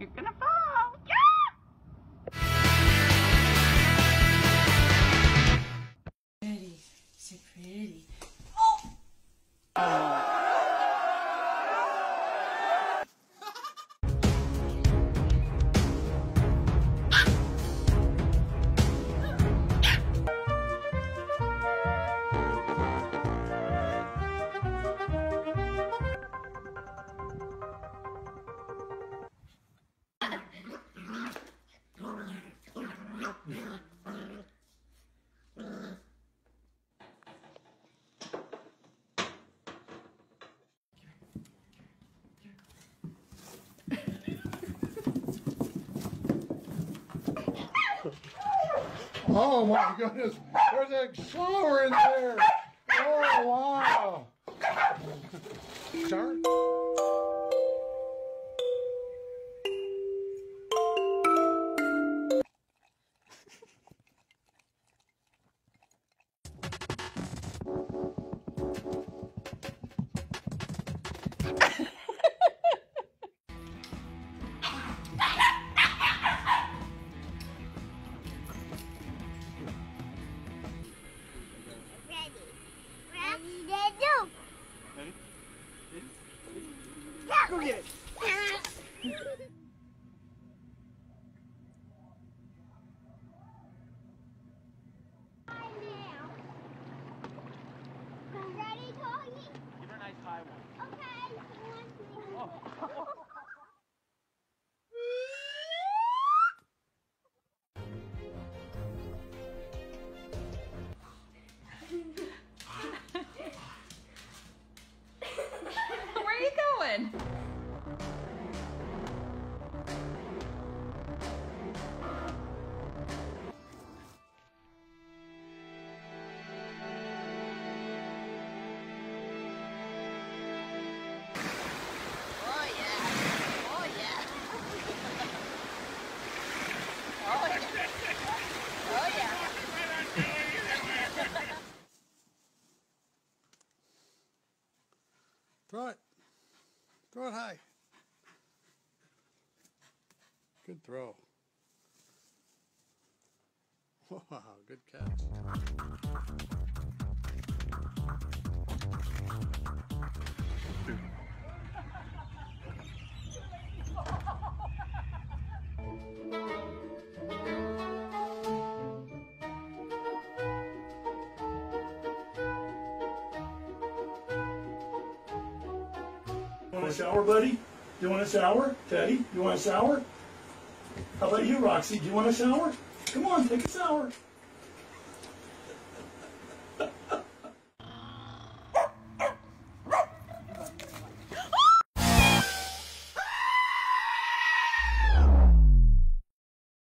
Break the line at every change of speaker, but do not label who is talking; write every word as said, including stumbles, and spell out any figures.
You're gonna fall. Yeah! Pretty, so pretty. Oh!
Oh my goodness, there's a shower in there. Oh wow. Shower?
Go get it.
Ready, Corgi?
Give her a nice high one.
Okay.
Oh.
Where are you going?
Oh yeah. Oh yeah. Oh yeah. Oh yeah.
Throw it. Throw it high. Good throw. Wow, good catch.
You want a shower, buddy? You want a shower? Teddy, you want a shower? How about you, Roxy? Do you want a shower? Come on, take a shower.